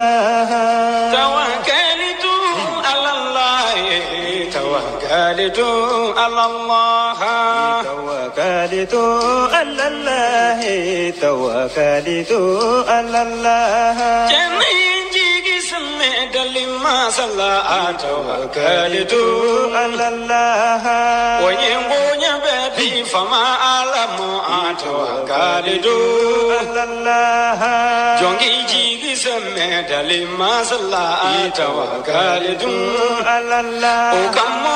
توكلت على الله توكلت على الله توكلت على الله توكلت على الله جنيجي سمد لما صلى توكلت على الله وينبوني بدي فما أعلم توكلت على الله جنيجي سمد لما صلى توكلت على الله وكم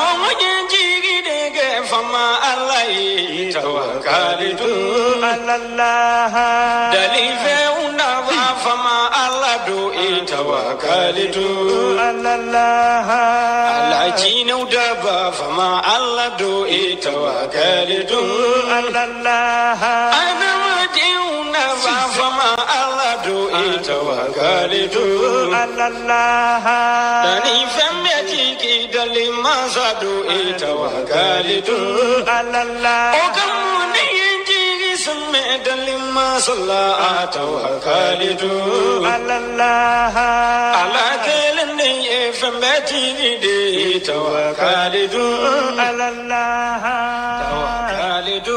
فما الله توكلت على الله دليفنا فما الله دوئي توكلت على الله على جينو دبا فما الله دوئي توكلت على الله أنا مديونا فما الله دوئي توكلت على الله دليفنا تيجي دليما دوئي توكلت على الله وكموني ينجي سمد لما صلى توكلت على الله على كلني فمتي دي توكلت على الله توكلت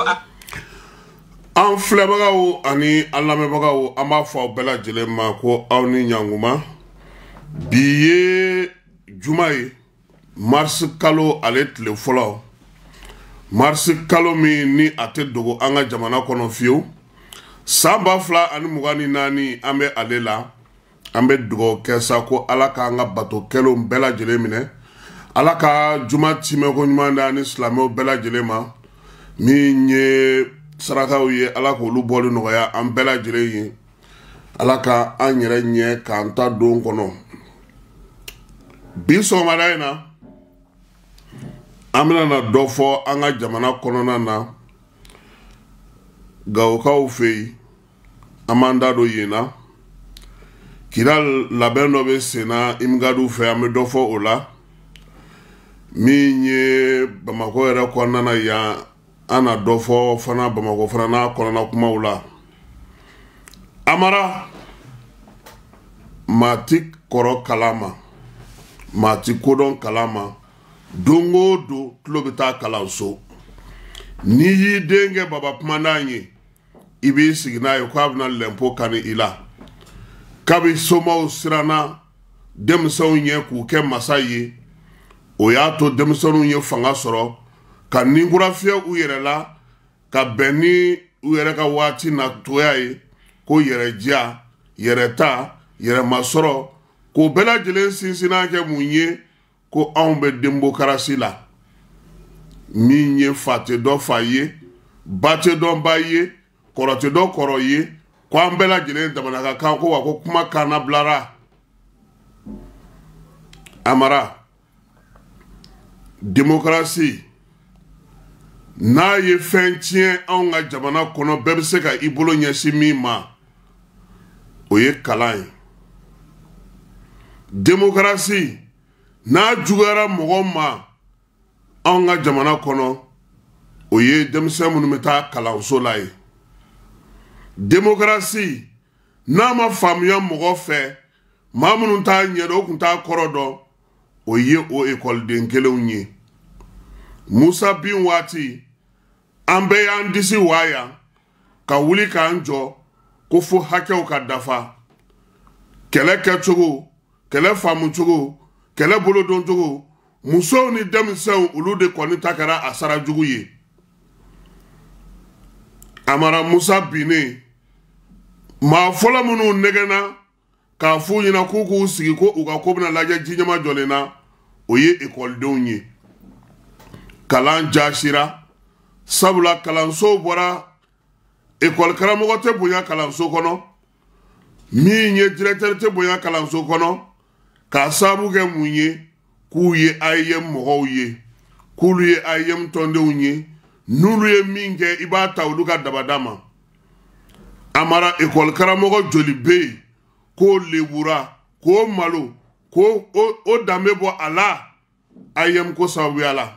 an filɛbagaw ani an lamɛnbagaw an b'a fɔ aw bɛɛ lajɛlen ma ko aw ni ɲankuma bi ye juma ye mars kalo ale tile fɔlɔ mars kalo min ni a tɛ dogo an ka jamana kɔnɔ fiyewu san 2024 an bɛ ale la an bɛ dugawu kɛ sa ko ala k'an ka bato kɛlenw bɛɛ lajɛlen minɛ ala ka juma timɛko ɲuman da ni silamɛw bɛɛ lajɛlen ma min ye sarakaw ye ala k'olu bɔli nɔgɔya an bɛɛ lajɛlen ye ala ka an yɛrɛ ɲɛ k'an ta don kɔnɔ bi sɔgɔmada in na an bɛna na dɔ fɔ an ka jamana kɔnɔna na gawokaw fɛ yen an b'an da don yen na kira labɛn dɔ bɛ sen na imigadiw fɛ an bɛ dɔ fɔ o la min ye bamako yɛrɛ kɔnɔna na yan an na dɔ fɔ fana bamako fana n'a kɔnɔna kumaw la amara maa ti kɔrɔ kalama maa ti kodɔn kalama don o don tulo bɛ taa kalanso n'i y'i den kɛ baba kumandan ye i b'i sigi n'a ye k'a bɛna lɛnpo kani i la kabi somaw siranna denmisɛnw ɲɛ k'u kɛ masa ye o y'a to denmisɛnw ye fanga sɔrɔ ka ninkura fiyɛ u yɛrɛ la ka bɛn ni u yɛrɛ ka waati natoya ye ko yɛrɛdiya yɛrɛta yɛrɛmasɔrɔ k'o bɛɛ lajɛlen sinsinna kɛ mun ye ko anw bɛ demokarasi la min ye fa tɛ dɔ fa ye ba tɛ dɔn ba ye kɔrɔ tɛ dɔ kɔrɔ ye ko an bɛɛ lajɛlen damana ka kan ko wa ko kuma kaana bilara amara demokarasi n'a ye fɛn tiɲɛ anw ka jamana kɔnɔ bɛɛ bɛ se ka i bolo ɲɛsin min ma o ye kalan ye demokarasi n'a juguyara mɔgɔ ma anw ka jamana kɔnɔ o ye denmisɛn minnu bɛ taa kalanso la ye demokarasi n'a ma faamuya mɔgɔ fɛ maa minnu t'a ɲɛdɔn o tun t'a kɔrɔ dɔn o ye o ekɔliden kelenw ye musa bin waati an bɛɛ y'an disi waaya ka wuli k'an jɔ ko fo hakɛw ka dafa kɛlɛ kɛcogo kɛlɛ faamucogo kɛlɛ bolodoncogo musow ni denmisɛnw olu de kɔni ta kɛra a sara jugu ye amara musa binnen maa fɔlɔ minnu nɛgɛnna k'a f'u ɲɛna k'u k'u sigi ko u ka ko bɛna lajɛ jiɲɛma jɔlen na o ye ekɔlidenw ye kalan jaasira sabula kalansow bɔra ekɔli karamɔgɔ tɛ bonya kalanso kɔnɔ min ye directeur tɛ bonya kalanso kɔnɔ k'a sababu kɛ mun ye k'u ye AEM mɔgɔw ye k'olu ye AEM tɔndenw ye n'olu ye min kɛ i b'a ta olu ka dabada ma amara ekɔli karamɔgɔ joli bɛ yen k'o lebura k'o malo ko o danbe bɔ a la AEM ko sababuya la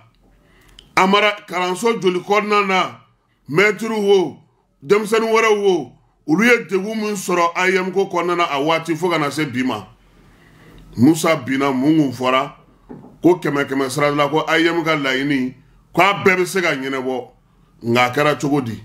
amara kalanso joli kɔnɔna na mɛtiriw wo denmisɛnnin wɛrɛw wo ulu ye degu min sɔrɔ ayem ko kɔnɔna a waati fo kana se bi ma Musa bina mungu fɔra ko kɛmɛ sira la ko ayem ka laɲini ko a bɛɛ bɛ se ka ɲɛnabɔ nka a kɛra cogo di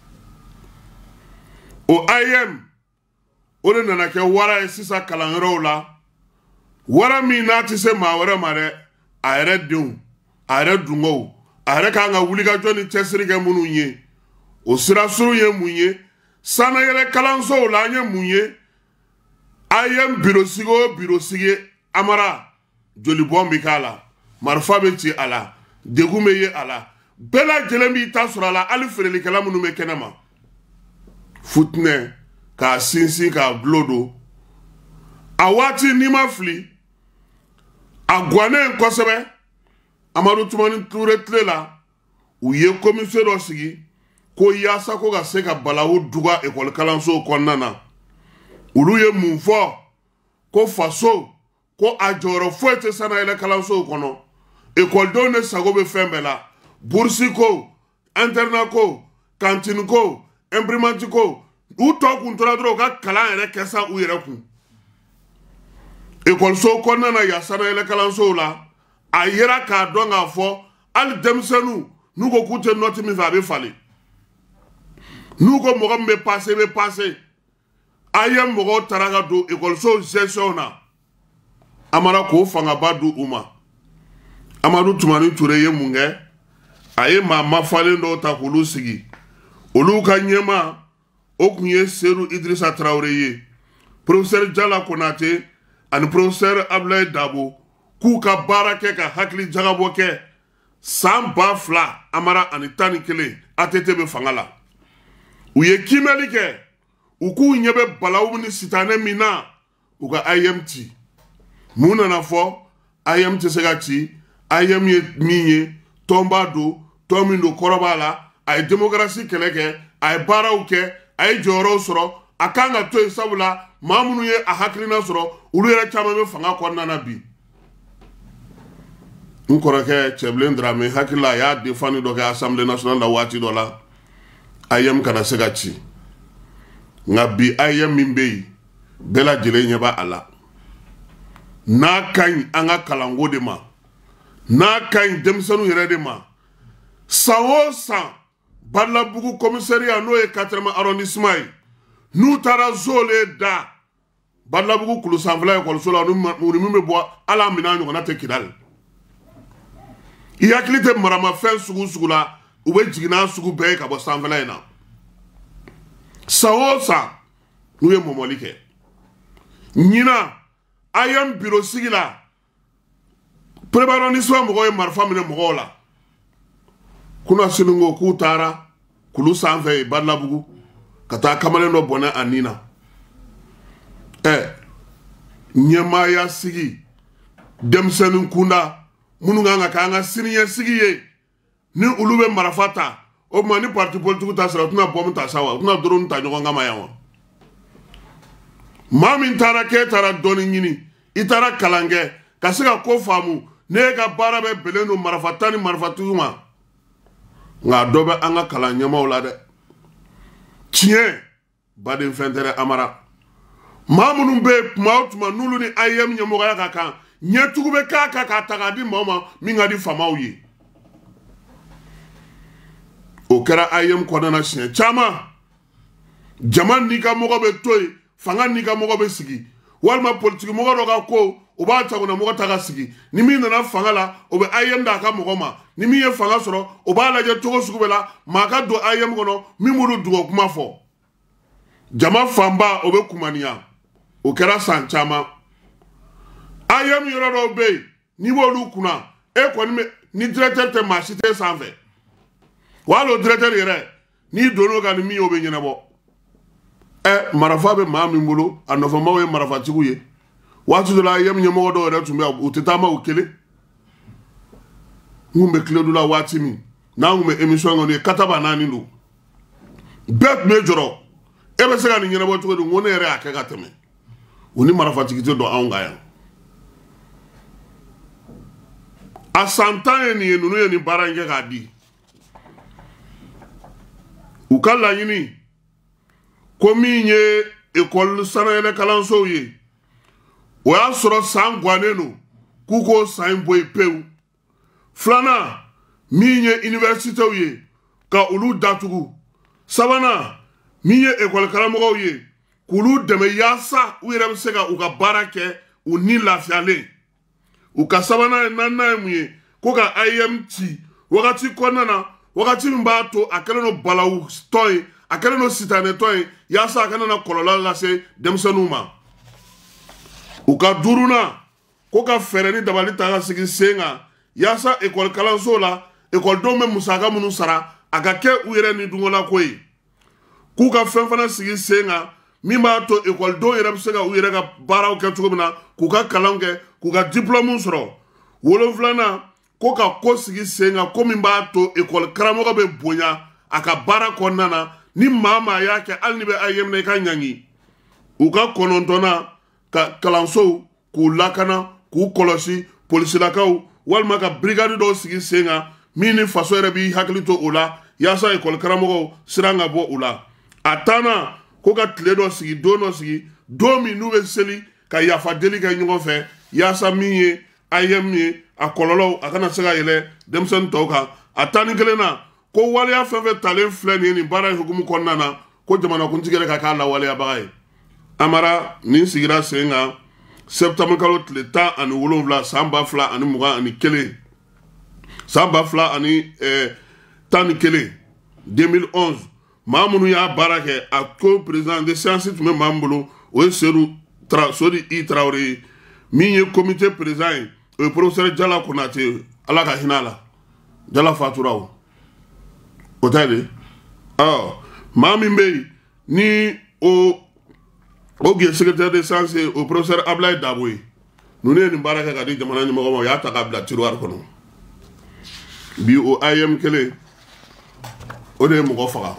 o ayem o de nana kɛ wara ye sisan kalanyɔrɔw la wara min n'a tɛ se maa wɛrɛ ma dɛ a yɛrɛ denw a yɛrɛ dungow a yɛrɛ kan ka wulikajɔ ni cɛsiri kɛ minnu ye o sira suru ye mun ye sanayɛlɛ kalansow la an ye mun ye ayem birosigi o birosigi amara jolibɔn bɛ k'a la marifa bɛ ci a la degun bɛ ye a la bɛɛ lajɛlen b'i ta sɔrɔ a la hali feerelikɛla minnu bɛ kɛnɛ ma futinɛ k'a sinsin k'a gulon don a waati n'i ma fili a gannen kosɛbɛ Amadu Tumani Ture tile la u ye komisɛ dɔ sigi ko yaasa ko ka se ka balawu duga ekɔli kalanso kɔnɔna na olu ye mun fɔ ko faso ko a jɔyɔrɔ foyi tɛ sanayɛlɛ kalansow kɔnɔ ekɔlidenw de sago bɛ fɛn bɛɛ la bursi ko internat ko kantini ko imprimante ko u tɔ kun tora dɔrɔn u ka kalan yɛrɛ kɛ sa u yɛrɛ kun ekɔliso kɔnɔna na yan sanayɛlɛ kalansow la a yera k'a dɔn k'a fɔ hali denmisɛnninw n'u ko k'u tɛ nɔti min fɛ a bɛ falen n'u ko mɔgɔ min bɛ paase i bɛ paase a ye mɔgɔw taara ka don ekɔliso gestion na a mara k'o fangaba di u ma Amadu Tumani Ture ye mun kɛ a ye maa mafalen dɔw ta k'olu sigi olu ka ɲɛma o kun ye Seru Idrissa Traore ye professeur Jala Konate ani professeur Ablaye Dabo k'u ka baara kɛ ka hakili jagabɔ kɛ san 2000 amara ani 11 ATT bɛ fanga la u ye kimɛli kɛ u k'u ɲɛ bɛ balawu ni sitanɛ min na u ka ayem ci mun nana fɔ ayem tɛ se ka ci ayem ye min ye tɔn b'a don tɔn min don kɔrɔ b'a la a ye démocratie kɛlɛ kɛ a ye baaraw kɛ a ye jɔyɔrɔw sɔrɔ a kan ka to yen sabula maa minnu ye a hakilina sɔrɔ olu yɛrɛ caman bɛ fanga kɔnɔna na bi n kɔrɔkɛ Cɛbilen Dramé hakilila a y'a défendre dɔ kɛ Assemblée nationale la waati dɔ la ayem kana se ka ci nka bi ayem min bɛ yen bɛɛ lajɛlen ɲɛ b'a a la n'a ka ɲi an ka kalanko de ma n'a ka ɲi denmisɛnninw yɛrɛ de ma san o san Badalabugu commissariat n'o ye 4e arrondissement ye n'u taara Zole da Badalabugu kulu sanfɛla ekɔliso la u ni min bɛ bɔ hali a minɛn ɲɔgɔnna tɛ Kidali i hakili tɛ maramafɛn sugu la u bɛ jigin n'a sugu bɛɛ ye ka bɔ sanfɛla in na san o san n'u ye mɔmɔli kɛ ɲinan ayem biro sigi la premier arrondissement mɔgɔw ye marifa minɛ mɔgɔw la kuna siningo k'u taara kulu sanfɛ ye Badalabugu ka taa kamalen dɔ bɔnɛ a nin na ɲɛmaaya sigi denmisɛnnin kunda minnu kan ka kɛ an ka siniɲɛsigi ye ni olu bɛ marifa ta o tuma ni parti politique ta sera u tɛna bɔmu ta sa wa u tɛna drone ta ɲɔgɔn kama yan wa maa min taara k'e taara dɔɔni ɲini i taara kalan kɛ ka se ka ko faamu ne ka baara bɛ bɛnnen don marifa ta ni marifatigiw ma nka dɔ bɛ an ka kalan ɲɛmaw la dɛ tiɲɛ baden fɛn tɛ dɛ Amara maa minnu bɛ yen tuma o tuma n'olu ni ayem ɲɛmɔgɔya ka kan ɲɛtugu bɛ k'a kan k'a ta k'a di maaw ma min ka di faamaw ye o kɛra ayem kɔnɔna siɲɛ caman jama n'i ka mɔgɔ bɛ to yen fanga n'i ka mɔgɔ bɛ sigi walima politiki mɔgɔ dɔ ka ko o b'a sagona mɔgɔ ta ka sigi ni min nana fanga la o bɛ ayem d'a ka mɔgɔ ma ni min ye fanga sɔrɔ o b'a lajɛ cogo sugu bɛɛ la maa ka don ayem kɔnɔ min b'olu dugɔ kuma fɔ jama fanba o bɛ kumaniya o kɛra san caman ayem yɔrɔ dɔw bɛ yen n'i b'olu kunna e kɔni bɛ ni directeur tɛ maa si tɛ sanfɛ wa hali o directeur yɛrɛ n'i donn'o kan ni min ye o bɛ ɲɛnabɔ marifa bɛ maa min bolo a nɔfɛmaw ye marifatigiw ye waati dɔ la ayem ɲɛmɔgɔ dɔw yɛrɛ tun bɛ u tɛ taama u kelen n kun bɛ tile la waati min n'an kun bɛ émission kɔnɔ ye kataba naani don bɛɛ tun bɛ jɔrɔ e bɛ se ka nin ɲɛnabɔ cogo di n ko ne yɛrɛ y'a kɛ ka tɛmɛ o ni marifatigi tɛ dɔn anw kan yan a san 10 ye nin ye ninnu ye nin baara in kɛ k'a di u ka laɲini ko min ye école sanayɛlɛ kalansow ye o y'a sɔrɔ san gannen no k'u k'o san bɔ yen pewu filanan min ye universitéw ye ka olu datugu sabanan min ye école karamɔgɔw ye k'olu dɛmɛ yaasa u yɛrɛ bɛ se ka u ka baara kɛ u ni lafiyalen u ka sabanan ye naaninan ye mun ye ko ka IEM ci wagati kɔnɔna na wagati min b'a to a kɛlen no balawu tɔn ye a kɛlen no sitanɛtɔn ye yaasa a kana na kɔlɔlɔ lase denmisɛnninw ma u ka duurunan ko ka fɛɛrɛ ni dabali ta ka sigi sen kan yaasa école kalanso la écoledenw bɛ musaka minnu sara a ka kɛ u yɛrɛ ni dungola ko ye k'u ka fɛn fana sigi sen kan min b'a to écoledenw yɛrɛ bɛ se ka u yɛrɛ ka baaraw kɛ cogo min na k'u ka kalanw kɛ k'u ka diplôme sɔrɔ wolonfilanan ko ka ko sigi sen kan ko min b'a to école karamɔgɔ bɛ bonya a ka baara kɔnɔna na ni maa maa y'a kɛ hali ni bɛ IEM na i ka ɲangi u ka kɔnɔntɔnnan ka kalansow k'u lakana k'u kɔlɔsi polisilakaw walima ka brigade dɔw sigi sen kan min ni faso yɛrɛ b'i hakili to o la yaasa école karamɔgɔw siran ka bɔ u la a tannan ko ka tile dɔ sigi don dɔ sigi don min n'u bɛ seli ka yafa deli kɛ ɲɔgɔn fɛ yaasa min ye IEM ye a kɔlɔlɔw a kana se ka yɛlɛ denmisɛnnin tɔw kan a tan ni kelen na ko waleya fɛn fɛn talen filɛ nin ye nin baara in hukumu kɔnɔna na ko jamanakuntigi yɛrɛ ka k'a lawaleyabaga ye amara nin sigira sen kan septembre kalo tile 17 san 2021 san 2011 2011 maa minnu y'a baara kɛ a ko président de séance tun bɛ maa min bolo o ye Sodi I Traoré ye min ye comité président ye o ye professeur Jala Konate ala ka hinɛ a la Jala fatura o tɛ de maa min bɛ yen ni o tun ye secrétaire de séance ye o professeur Ablaye Dabo ye ninnu ye nin baara kɛ ka di jamana ɲɛmɔgɔ ma o y'a ta k'a bila tiroir kɔnɔ bi o IEM kelen o de ye mɔgɔ faga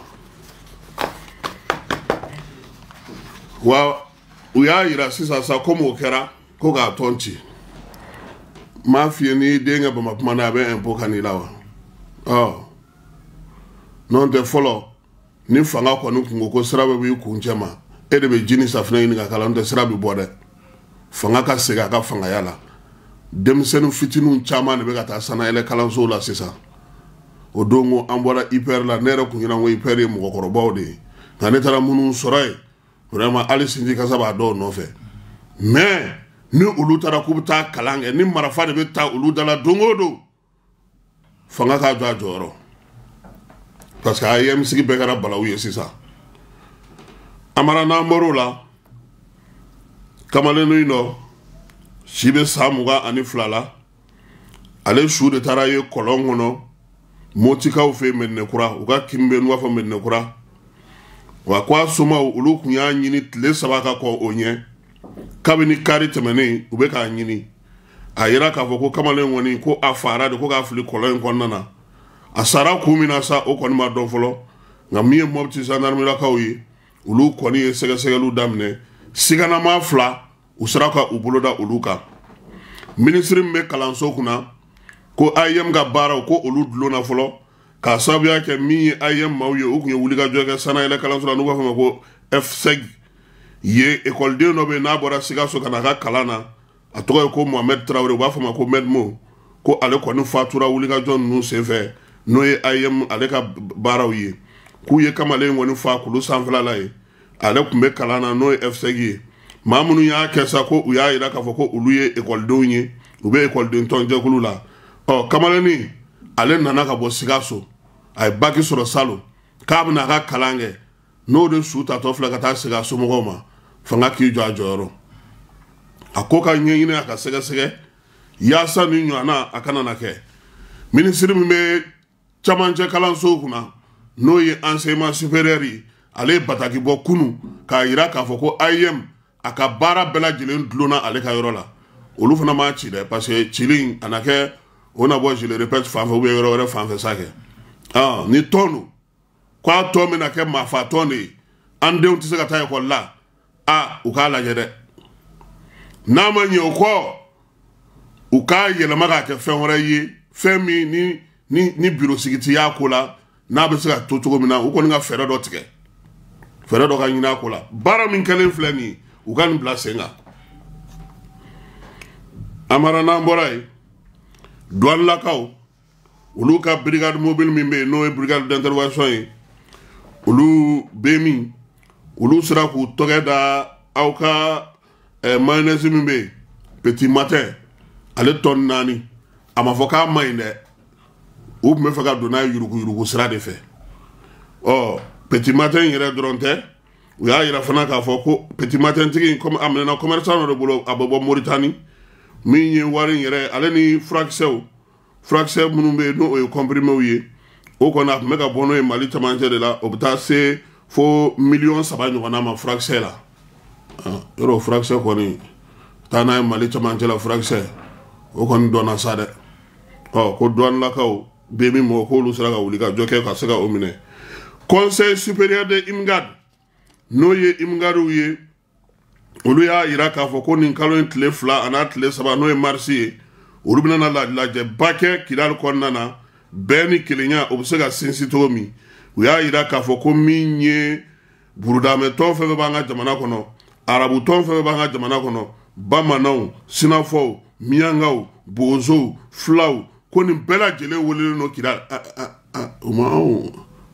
wa u y'a yira sisan sa komi o kɛra ko k'a tɔn ci m'a f'i ye n'i den kɛ Bamakuma na a bɛ impôt kan'i la wa n'o tɛ fɔlɔ ni fanga kɔni kun ko sira bɛ b'i kun cɛ ma e de bɛ ji ni safinɛ ɲini ka kala n'o tɛ sira bɛ bɔ dɛ fanga ka segin a ka fangaya la denmisɛnnin fitininw caman de bɛ ka taa sanayɛlɛ kalansow la sisan o don ko an bɔra IPR la ne yɛrɛ kun ɲɛna ko IPR ye mɔgɔkɔrɔbaw de ye nka ne taara minnu sɔrɔ yen vraiment hali sinji kasa b'a dɔw nɔfɛ mais ni olu taara k'u bɛ taa kalan kɛ ni marifa de bɛ taa olu da la don o don fanga k'a jɔ a jɔyɔrɔ parce que IEM sigi bɛɛ kɛra balawu ye sisan amara n'an bɔr'o la kamalenin dɔ si bɛ san 22 la ale su de taara ye kɔlɔn kɔnɔ motikaw fɛ Mɛdinɛkura u ka kin bɛ n'u b'a fɔ Mɛdinɛkura wa ko a somaw olu tun y'a ɲini tile 3 ka kɔ o ɲɛ kabini kari tɛmɛnen u bɛ k'a ɲini a yira k'a fɔ ko kamalen kɔni ko a fara de ko k'a fili kɔlɔn in kɔnɔna na a sara kun min na sa o kɔni ma dɔn fɔlɔ nka min ye Mopti gendarmerakaw ye olu kɔni ye sɛgɛsɛgɛliw daminɛ siganama 2 u sera ka u bolo da olu kan ministre min bɛ kalanso kunna ko IEM ka baaraw ko olu dulonna fɔlɔ k'a sababuya kɛ min ye IEM maaw ye u tun ye wulikajɔ kɛ sanayɛlɛ kalanso la n'u b'a fɔ ma ko FSEG ye écoleden dɔ bɛ yen n'a bɔra Sikaso ka na a ka kalan na a tɔgɔ ye ko Mohamed Traoré u b'a fɔ ma ko Medmo ko ale kɔni fatura wulikajɔ ninnu senfɛ n'o ye IEM ale ka baaraw ye k'u ye kamalen kɔni fa kulu sanfɛla la ye ale tun bɛ kalan na n'o ye FSEG ye maa minnu y'a kɛ sa ko u y'a yira k'a fɔ ko olu ye écoledenw ye u bɛ écoleden tɔnjɛkulu la kamalenin ale nana ka bɔ Sikaso a ye baki sɔrɔ Salo k'a bɛna a ka kalan kɛ n'o de su tatɔ filɛ ka taa segin a somɔgɔw ma fanga k'i jɔ a jɔyɔrɔ a ko ka ɲɛɲini a ka sɛgɛsɛgɛ yaasa ni ɲɔgɔnna a kana na kɛ minisiri min bɛ camancɛ kalansow kunna n'o ye enseignement supérieur ye ale ye bataki bɔ kunu k'a yira k'a fɔ ko IEM a ka baara bɛɛ lajɛlen dulonna ale ka yɔrɔ la olu fana m'a ci dɛ parce que cili a na kɛ o na bɔ je le répète fan fɛ ou bien yɔrɔ wɛrɛ fan fɛ sa kɛ ni tɔn don k'a tɔn bɛna kɛ maafa tɔn de ye an denw tɛ se ka taa ekɔli la u k'a lajɛ dɛ n'a ma ɲɛ o kɔ u k'a yɛlɛma k'a kɛ fɛn wɛrɛ ye fɛn min ni biro sigi tɛ y'a ko la n'a bɛ se ka to cogo min na u kɔni ka fɛɛrɛ dɔ tigɛ fɛrɛ dɔ ka ɲin'a ko la baara min kɛlen filɛ nin ye u ka nin bila sen kan amara n'an bɔra ye douanelakaw olu ka brigade mobile min bɛ yen n'o ye brigade d'intervention ye olu bɛ min olu sera k'u tɔgɛ da aw ka mayonnaise min bɛ yen petit matin ale tɔni 4 a ma fɔ k'a ma ɲi dɛ u tun bɛ fɛ ka don n'a ye yurugu sira de fɛ petit matin yɛrɛ dɔrɔn tɛ u y'a yira fana k'a fɔ ko petit matin tigi a minɛna commerçant dɔ de bolo a bɛ bɔ Moritani min ye wari yɛrɛ ale ni furakisɛ minnu bɛ yen n'o ye comprimés ye o kɔni a tun bɛ ka bɔ n'o ye Mali cɛmancɛ de la o bɛ taa se fo 3 millions ɲɔgɔnna ma furakisɛ la yɔrɔ furakisɛ kɔni taa n'a ye Mali cɛmancɛ la furakisɛ o kɔni dɔnna sa dɛ ko douanelakaw bɛ min mɔgɔ k'olu sera ka wuli ka jɔ kɛ ka se ka o minɛ conseil supérieur de IMGAD n'o ye IMGADw ye olu y'a yira k'a fɔ ko nin kalo in tile 2 a n'a tile 3 n'o ye mars ye olu bɛna lajɛba kɛ Kidali kɔnɔna na bɛɛ ni kelenya o bɛ se ka sinsin cogo min u y'a yira k'a fɔ ko min ye burudamɛtɔn fɛn fɛn b'an ka jamana kɔnɔ arabutɔn fɛn fɛn b'an ka jamana kɔnɔ bamananw sinafɔw miyangaw bozow filaw ko nin bɛɛ lajɛlen welelen don Kidali o ma anw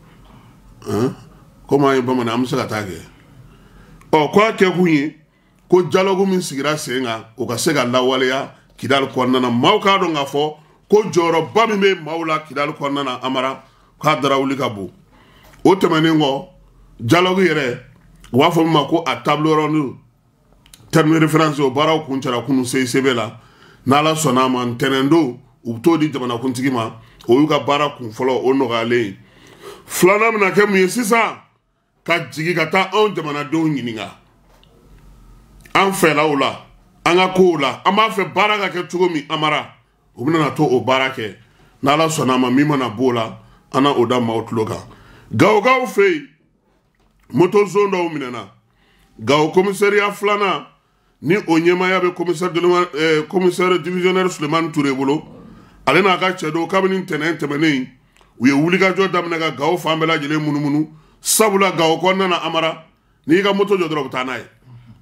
komi an ye bamanan an bɛ se ka taa kɛ ko a kɛ kun ye ko dialogue min sigira sen kan o ka se ka lawaleya Kidali kɔnɔna na maaw k'a dɔn k'a fɔ ko jɔyɔrɔba min bɛ maaw la Kidali kɔnɔna na Amara k'a dara wuli ka bon o tɛmɛnen kɔ dialogue yɛrɛ u b'a fɔ min ma ko a table ronde terme de référence o baaraw kun cɛra kunu CICB la n'Ala sɔnna a ma ntɛnɛn don u bɛ t'o di jamanakuntigi ma o y'u ka baara kun fɔlɔ o nɔgɔyalen ye filanan bɛna kɛ mun ye sisan ka jigin ka taa anw jamanadenw ɲininka an fɛlaw la an ka kow la an b'a fɛ baara ka kɛ cogo min Amara u bɛna to o baara kɛ n'Ala sɔnna a ma min mana b'o la an na o da maaw tulo kan Gawokaw fɛ yen moto zone dɔw minɛna Gawo commissariat filanan ni o ɲɛmaaya bɛ commissaire divisionnaire Sulemani Ture bolo ale n'a ka cɛ dɔw kabini ntɛnɛn tɛmɛnen u ye wulikajɔ daminɛ ka Gawo fan bɛɛ lajɛlen munumunu sabula Gawo kɔnɔna na Amara n'i ka moto jɔ dɔrɔn u bɛ taa n'a ye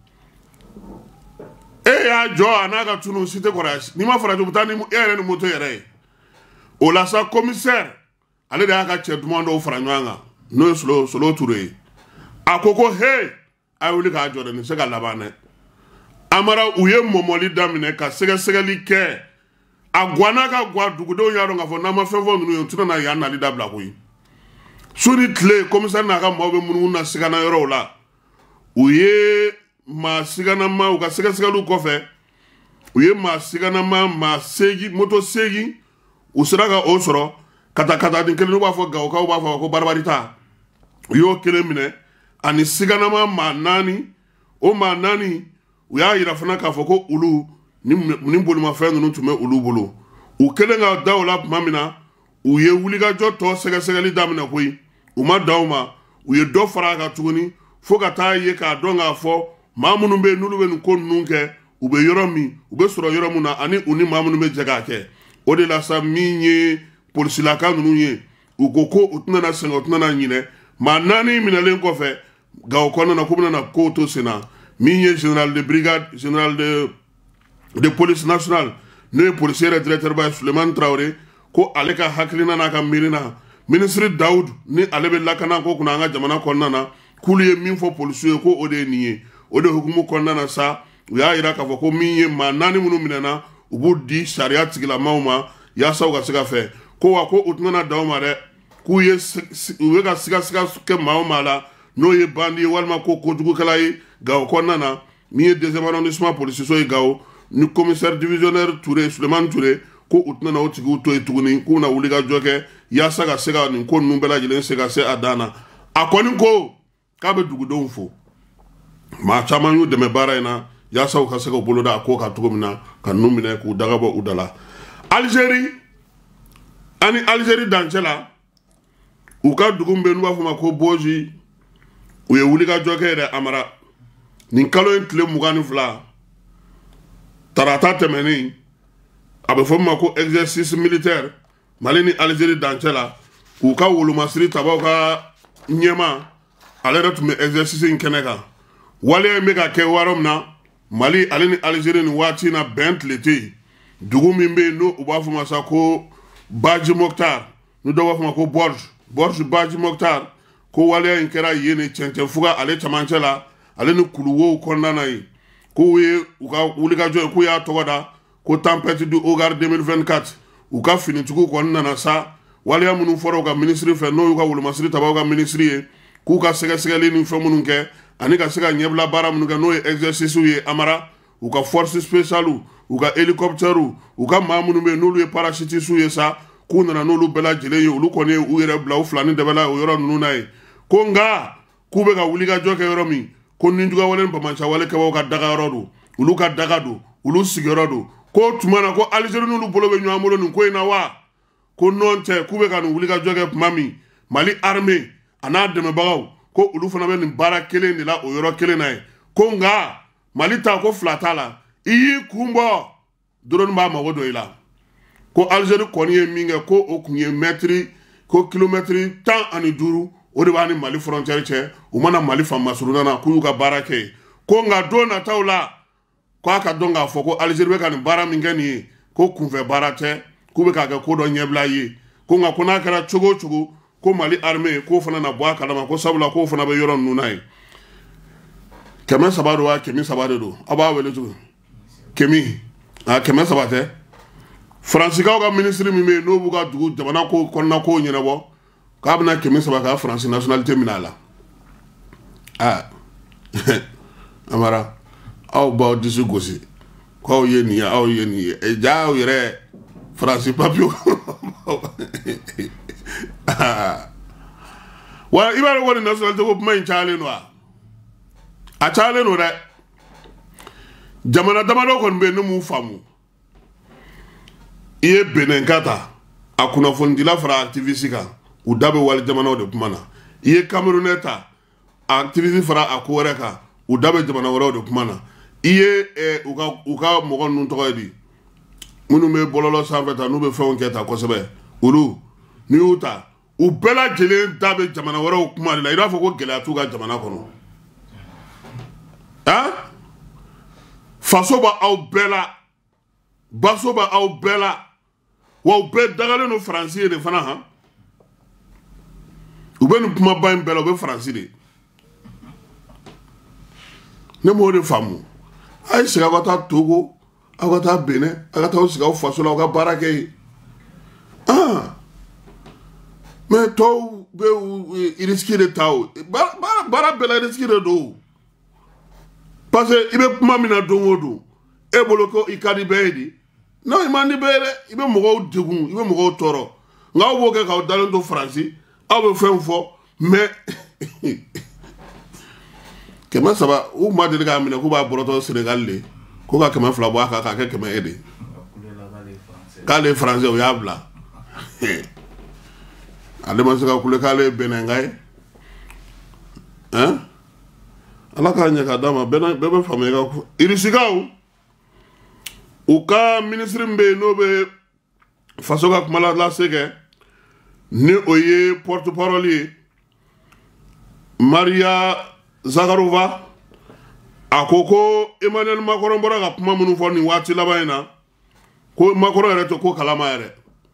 e y'a jɔ a n'a ka tunu si tɛ kɔrɔ n'i ma farati u bɛ taa ni e yɛrɛ ni moto yɛrɛ ye o la sa commissaire ale de y'a ka cɛ duman dɔw fara ɲɔgɔn kan n'o ye Solo Ture ye a ko he a ye wuli k'a jɔ dɛ nin se ka laban dɛ Amara u ye mɔmɔli daminɛ ka sɛgɛsɛgɛli kɛ a guana ka gua dugudenw y'a dɔn k'a fɔ n'an ma fɛn fɔ ninnu ye u tɛna na yan nali dabila koyi su ni tile commissaire n'a ka maaw bɛ munumunu na sigana yɔrɔw la u ye maa siganama u ka sɛgɛsɛgɛliw kɔfɛ u ye maa siganama maa 8 moto 8 u sera ka o sɔrɔ kata ni kelen b'a fɔ Gawokaw b'a fɔ ko barbarita u y'o kelen minɛ ani siganama maa 4 o maa 4 u y'a yira fana k'a fɔ ko olu ni bolimafɛn ninnu tun bɛ olu bolo u kelen ka da o la tuma min na u ye wulikajɔ tɔ sɛgɛsɛgɛli daminɛ koyi u ma da o ma u ye dɔ fara a kan tuguni fo ka taa ye k'a dɔn k'a fɔ maa minnu bɛ yen n'olu bɛ nin ko ninnu kɛ u bɛ yɔrɔ min u bɛ sɔrɔ yɔrɔ min na ani u ni maa minnu bɛ jɛ k'a kɛ o de la sa min ye polisilaka ninnu ye u ko u tɛna na sɛgɛn u tɛna na ɲinɛ maa 4 minɛlen kɔfɛ Gawo kɔnɔna na k'u bɛna na kow to sen na min ye général de brigade général de police nationale n'o ye policier yɛrɛ directeur ba ye Sulemani Traoré ko ale ka hakilina n'a ka miiri na ministre Dawudu ni ale bɛ lakana ko kunna an ka jamana kɔnɔna na k'olu ye min fɔ policier ye ko o de ye nin ye o de hukumu kɔnɔna na sa u y'a yira k'a fɔ ko min ye maa 4 minnu minɛna u b'u di sariya tigilamaw ma yaasa u ka se ka fɛ ko wa ko u tɛna da o ma dɛ k'u ye ka sigasiga kɛ maa o maa la n'o ye bandi ye walima ko kojugukɛla ye Gawo kɔnɔna na min ye 2e arrondissement policiso ye Gawo ni commissaire divisionnaire Ture Sulemani Ture ko u tɛna na o tigiw to yen tuguni k'u na wuli ka jɔ kɛ yaasa ka se ka nin ko ninnu bɛɛ lajɛlen se ka se a dan na a kɔni ko k'a bɛ dugudenw fo maa caman y'u dɛmɛ baara in na yaasa u ka se ka u bolo da a ko kan cogo min na ka ninnu minɛ k'u dagabɔ u da la Algérie ani Algérie dancɛ la u ka dugu min bɛ n'u b'a fɔ ma ko Bozi u ye wuli ka jɔ kɛ yɛrɛ Amara nin kalo in tile 22 tarata tɛmɛnen a bɛ fɔ min ma ko exercice militaire Mali ni Algérie dancɛ la k'u ka wolomasiri tabaw ka ɲɛma ale yɛrɛ tun bɛ exercice in kɛnɛ kan waleya min bɛ ka kɛ yɔrɔ min na Mali ale ni Algérie ni waati in na bɛn tile tɛ yen dugu min bɛ yen n'o u b'a fɔ ma sa ko Badji Mokhtar n'u dɔw b'a fɔ ma ko Borj Badji Mokhtar ko waleya in kɛra yen de cɛncɛn fuga ale cɛmancɛ la ale ni kuluwow kɔnɔna na yen k'u ye u ka wulikajɔ ye k'u y'a tɔgɔ da ko tempête du Hogar 2024 u ka finitigiw kɔni nana sa waleya minnu fɔra u ka ministre fɛ n'o y'u ka wolomasiri tabaw ka ministre ye k'u ka sɛgɛsɛgɛli ni fɛn minnu kɛ ani ka se ka ɲɛbila baara minnu kɛ n'o ye exercice ye Amara u ka force spéciale u ka hélicoptère u ka maa minnu bɛ yen n'olu ye parachutiste ye sa k'u nana n'olu bɛɛ lajɛlen ye olu kɔni ye u yɛrɛ bila u fila ni dɛbɛla o yɔrɔ ninnu na ye ko nka k'u bɛ ka wulikajɔ kɛ yɔrɔ min ko ninjuguya wale ni bamaca wale kɛbaw ka daga yɔrɔ don olu ka daga don olu sigiyɔrɔ don ko tuma na ko Algérie n'olu bolo bɛ ɲɔgɔn bolo nin ko in na wa ko nɔn tɛ k'u bɛ ka nin wulikajɔ kɛ tuma min Mali armée a n'a dɛmɛbagaw ko olu fana bɛ nin baara kelen de la o yɔrɔ kelen na ye ko nka Mali ta ko fila t'a la i y'i kun bɔ drone b'a mago don i la ko Algérie kɔni ye min kɛ ko o kun ye mètre ko kilomètre 15 o de b'a ni Mali frontière cɛ u mana Mali fanba surunna na k'u y'u ka baara kɛ ko nka don nataw la k'a ka dɔn k'a fɔ ko Algérie bɛ ka nin baara min kɛ nin ye ko kunfɛ baara tɛ k'u bɛ k'a kɛ ko dɔ ɲɛbila ye ko nka ko n'a kɛra cogo o cogo ko Mali armée k'o fana na bɔ a kalama ko sabula k'o fana bɛ yɔrɔ ninnu na ye 300 don wa 300 de don aw b'a wele cogo 300 tɛ Faransiikaw ka ministre min bɛ yen n'o b'u ka dugu jamana ko kɔnɔna kow ɲɛnabɔ k'a bɛna 300 ka France nationalité minɛ a la Amara aw b'aw disi gosi k'aw ye nin ye aw ye nin ye ja aw yɛrɛ Faransi papier wa i b'a dɔn ko nin nationalité ko kuma in cayalen don wa a cayalen don dɛ jamana damadɔ kɔni bɛ yen ne m'u faamu i ye Beninka ta a kunnafonidila fara activiste kan u da bɛ wali jamanaw de kuma na i ye Camerounais ta a activiste fara a ko wɛrɛ kan u da bɛ jamana wɛrɛw de kuma na i ye u ka mɔgɔ ninnu tɔgɔ ye di minnu bɛ bɔlɔlɔ sanfɛ ta n'u bɛ fɛnw kɛ ta kosɛbɛ olu n'i y'u ta u bɛɛ lajɛlen da bɛ jamana wɛrɛw kuma de la i b'a fɔ ko gɛlɛya t'u ka jamana kɔnɔ faso b'aw bɛɛ la baso b'aw bɛɛ la wa u bɛɛ dagalen don Faransi de fana han u bɛ nin kumaba in bɛɛ la u bɛ Faransi de ne m'o de faamu a ye sigi aw ka taa Togo aw ka taa Benin aw ka taa sigi aw faso la aw ka baara kɛ yen mais tɔw bɛ risque de ta o baara bɛɛ la risque de don parce que i bɛ kuma min na don o don e bolo ko i ka di bɛɛ ye di non i man di bɛɛ ye dɛ i bɛ mɔgɔw degun i bɛ mɔgɔw tɔɔrɔ nka aw b'o kɛ k'aw dalen to Faransi aw bɛ fɛn fɔ mais 300 u ma deli k'a minɛ k'u b'a bɔrɔtɔ Sénégal de ko ka 200 bɔ a kan k'a kɛ 100 de k'ale ye Français o y'a bila ale ma se ka kule k'ale ye Beninka ye ala k'a ɲɛ k'a d'a ma bɛɛ bɛ faamuya ka Irisikaw u ka ministre min bɛ yen n'o bɛ faso ka kuma lase kɛ ni o ye porte-parole ye Maria Zakharova a ko Emmanuel Macron bɔra ka kuma minnu fɔ nin waati laban in na ko Macron yɛrɛ tɛ ko kalama yɛrɛ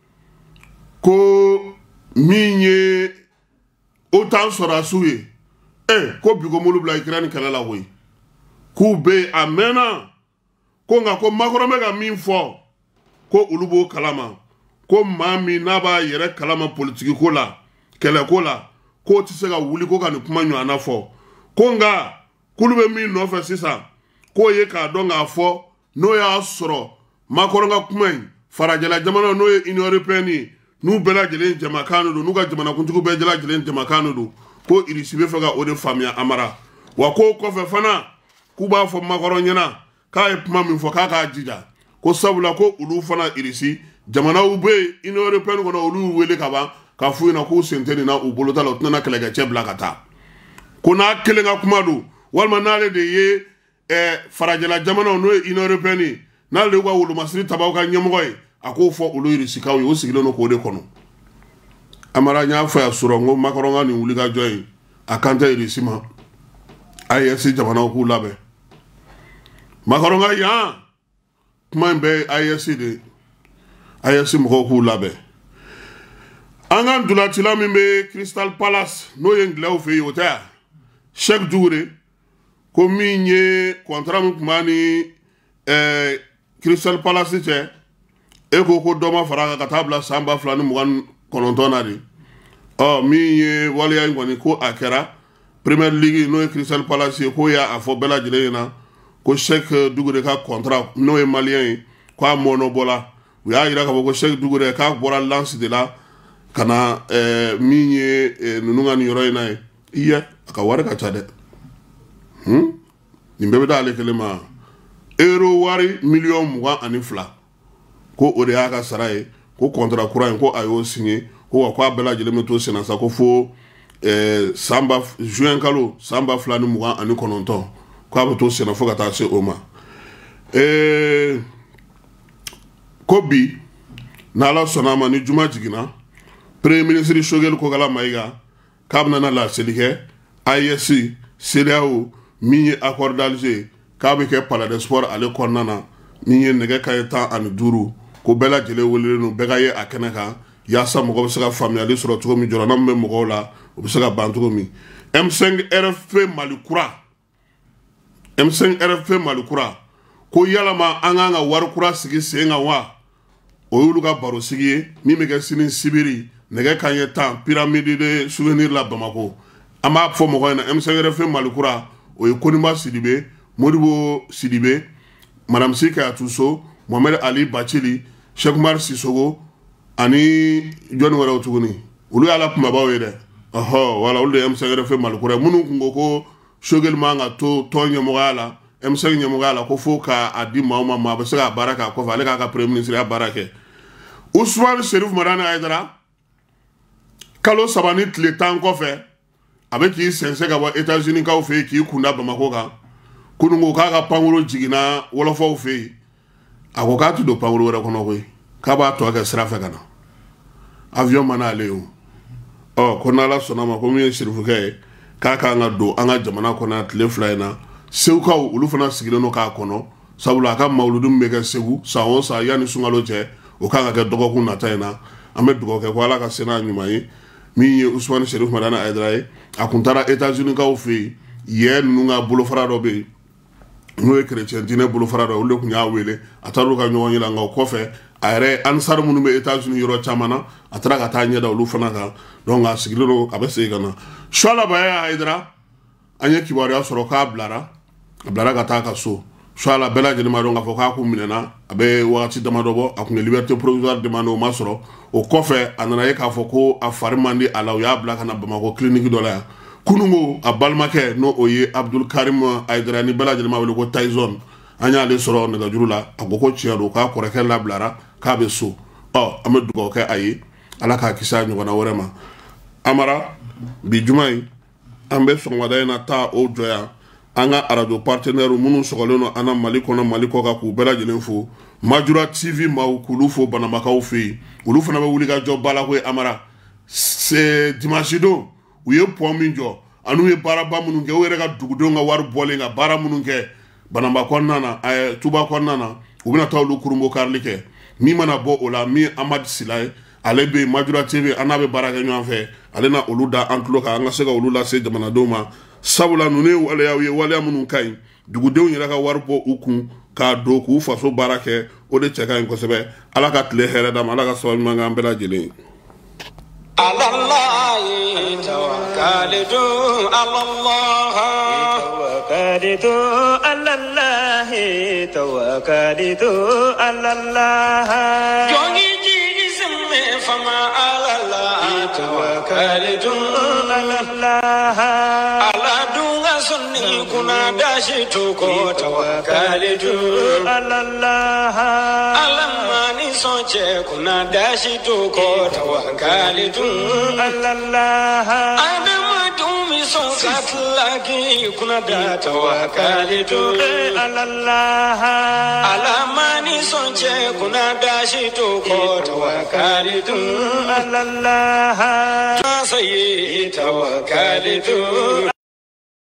ko min ye OTAN sɔrɔdasiw ye ko bi ko molu bila Ukraine kɛlɛ la koyi k'u bɛ a mɛnna ko nka ko Macron bɛ ka min fɔ ko olu b'o kalama ko maa min n'a b'a yɛrɛ kalama politiki ko la kɛlɛ ko la k'o tɛ se ka wuli ko ka nin kuma ɲɔgɔnna fɔ ko nka k'olu bɛ min nɔfɛ sisan k'o ye k'a dɔn k'a fɔ n'o y'a sɔrɔ Macron ka kuma in farajɛla jamana n'o ye Union européenne ye n'u bɛɛ lajɛlen jamakan de don n'u ka jamanakuntigi bɛɛ lajɛlen jamakan de don ko Irisi bɛ fɛ ka o de faamuya Amara wa k'o kɔfɛ fana k'u b'a fɔ Macron ɲɛna k'a ye kuma min fɔ k'a k'a jija ko sabula ko olu fana Irisi jamanaw bɛ yen Union européenne kɔnɔ olu y'u wele ka ban k'a f'u ɲɛna k'u sen tɛ nin na u bolo t'a la u tɛna kɛlɛkɛcɛ bila ka taa ko n'a kelen ka kuma don walima n'ale de ye farajɛla jamanaw n'o ye Union européenne ye n'ale de y'u ka wolomasiri tabaw ka ɲɛmɔgɔ ye a k'o fɔ olu Irisikaw ye o sigilen don k'o de kɔnɔ Amara n y'a fɔ yan sɔrɔ n ko Macron ka nin wulikajɔ in akanta irisima ISC jamana ku labe makaronga ya kuma be ISC de ISC mo ku labe angan dulatila mi be Crystal Palace no yengle o fe yota chaque jour ko minye contrat mu kuma ni Crystal Palace che e ko doma faraga ka tabla samba flani mugan konontonari minye waliya ngoni ko akera Premier League no Crystal Palace ko ya afo bela jilena ko Cheikh Dougouré ka contrat no e malien ko amono bola wi ayira ka ko Cheikh Dougouré ka bora lance de la kana minye nununga ni yoroina iya ka warka chade nimbebe dale kelema euro wari million muga ani fla ko ode aka sarai ko contrat courant ko ayo signé ko kwa bela jileme to senasa ko fo samba juin kalo samba flani muga ani kononton ko abato sena fo kata se oma kobi nala sonama ni juma jigina premier ministre Shogel ko kala maiga kabna na la selike ISC CEDEAO mi accord d'Alger kabe ke palais de sport ale konnana mi nege kayeta ani duru ko bela jele wolele no bega ye akenaka yasa mo ko se ka famille soro to mi jora na me mo la o se ka bantu mi M5 RFP Malukura ko yalama anganga war kura sigi senga wa o yulu ka baro sigi mi me ke sinin sibiri nege kayeta pyramide de souvenir la Bamako ama fo mo ko na M5 RFP Malukura o Konima Sidibe Modibo Sidibe Madame Sika Atuso Mohamed Ali Bachili Cheikh Mar Sissogo ani John wara utuguni ulu ala kuma bawe de wala ulu M5 RFP Malukura munu ngoko Shogel manga to nyamugala M5 nyamugala ko foka adi mauma ma basaka baraka ko vale ka premier ministre barake Ousmane Serif Marana Aidara kalo sabani tletan ko fe avec qui sense ka wa États-Unis ka fe ki kunda Bamako ka kunungo ka panguro jigina wala fo fe akoka tu do panguro wala kono ko ka ba to ka srafa kana avion mana leo kona la sonama ko mi Serif ka nga do anga jamana kona tle flyna seuka ulu fana sigile no ka kono sabula ka mauludum mega segu sawo sa yani sungalo je o ka ga dogo ku na taina ame dogo ke wala ka sena nyumai mi Ousmane Serif Madana Aidara akuntara États-Unis ka ofi ye nunga bolo farado be no chrétien dine bolo farado le ku nya wele ataru ka nyo nyila nga ko fe ayre ansar munu be États-Unis yoro chamana atara ka tanya da ulu fana ka donga sigile no abese kana shola baya Aidara anya kibari asoro ka blara ka taka so shola bela jeni donga fo ka ku minena abe wakati damadobo akune liberté provisoire demando masoro o kofe anana ye ka fo ko afarimandi alaw ya bla kana Bamako clinique dola kunungo abalmake no oye Abdul Karim Aidara ni bela jeni wele ko Tyson anya le soro ne gajurula agoko chiado ka koreke la blara ka be so amedu ko ke ayi ala ka kisa nyona worema amara bi jumai ambe songwada na ta o joya anga radio partenaire munu sogoleno ana maliko ka ku bela jelen fo Majura TV maukulu fo Banamaka fe ulu fana be wuli ka job bala ko amara c'est dimanche do uye pominjo anu ye baraba munu ke were ka dugudo nga war bole nga bara munu ke Banamaka nana tuba ko nana ubina tawlu kurumbo karlike mi mana bo ola mi Amad Silay ale be Majura TV anabe baraka nyo anfe ale na oluda anklo ka anga sega olula se jamana doma sabula nune wala yawe wala munu kai dugudew nyira ka warbo ukun ka do ku faso barake o de cheka en kosebe ala ka tle here dam ala ka so manga ambela jeli Allah tawakkaltu ala Allah jongi jigi semme fama ala Allah tawakkaltu ala Allah ala dunga sunni kuna dashi to ko tawakkalitu Allah alamani sonche kuna dashi to ko tawakkalitu Allah adama tumi son katlaki kuna da tawakkalitu Allah alamani sonche kuna dashi to ko tawakkalitu Allah sai tawakkalitu